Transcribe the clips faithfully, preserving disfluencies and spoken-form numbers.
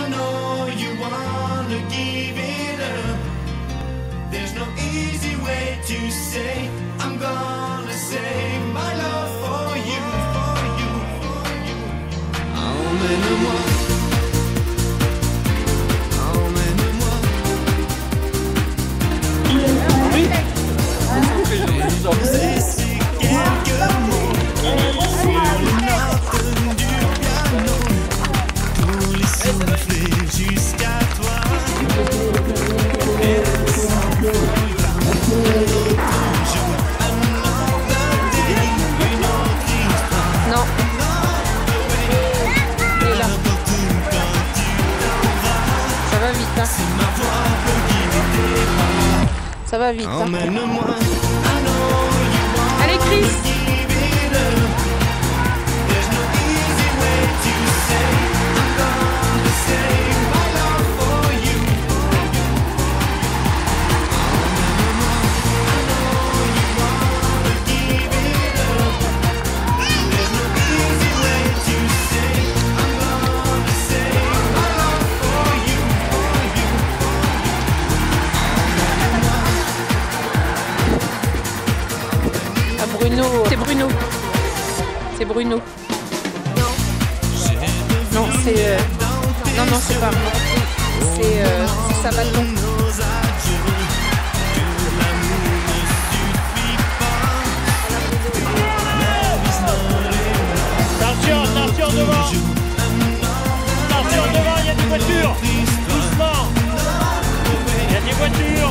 I know you wanna give it up. There's no easy way to say I'm gonna save my love for you, for you, for you. Emmène-moi, emmène-moi. C'est ces quelques mots sur les notes du piano pour les souffler jusqu'à toi. Et sans faute, toujours un autre day, une autre histoire. Non. Il est là. Ça va vite, hein. Ça va vite, hein. Allez, Chris. Bruno, c'est Bruno. C'est Bruno. Non. Non, c'est... Euh... Non, non, c'est pas moi. C'est euh, Sabaton. Attention, attention devant. Attention devant, il y a des voitures. Doucement. Il y a des voitures.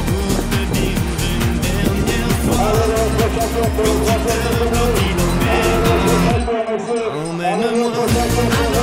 Emmène-moi.